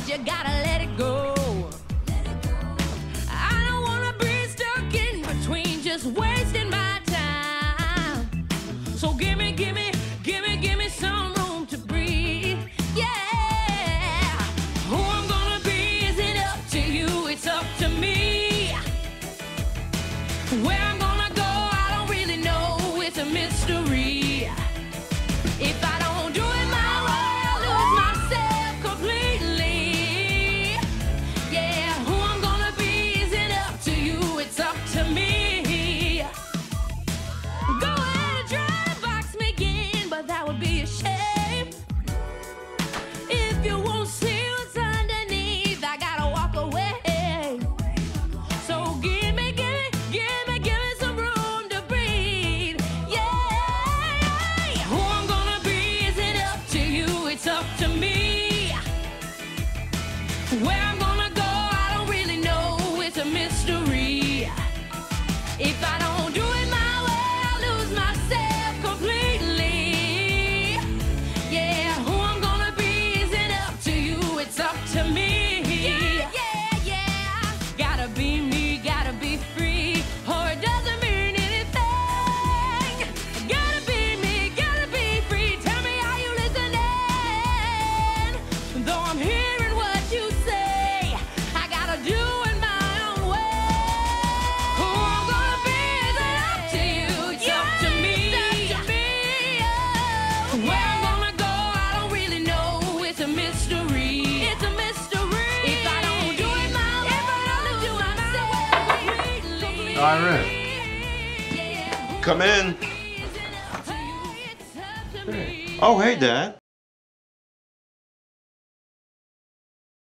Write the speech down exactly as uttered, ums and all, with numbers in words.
you gotta let it go. I don't wanna be stuck in between, just wasting my time. So gimme, gimme, gimme, gimme some room to breathe. Yeah. Who I'm gonna be isn't up to you, it's up to me. Where I'm gonna go, I don't really know, it's a mystery. If I don't do it my way, I'll lose myself completely. Yeah, who I'm gonna be isn't up to you, it's up to me. Go ahead and try to box me in, but that would be a shame. If you won't see what's underneath, I gotta walk away. So give me, give me, give me, give me some room to breathe. Yeah, who I'm gonna be isn't up to you, it's up to me. Where I'm gonna go, I don't really know, it's a mystery. If I don't do it my way, I'll lose myself completely. Yeah, who I'm gonna be isn't up to you, it's up to me. Yeah, yeah, yeah. Gotta be me, gotta be free, or it doesn't mean anything. Gotta be me, gotta be free. Tell me, are you listening? Though I'm hearing what you say, I gotta do it my own way. Who I'm gonna be isn't up to you, it's up to me. Where I'm gonna go, I don't really know, it's a mystery. It's a mystery. If I don't do it my way, I'll do myself completely. Iris, Yeah, come in. isn't up to you, it's up to me. Oh, hey, Dad.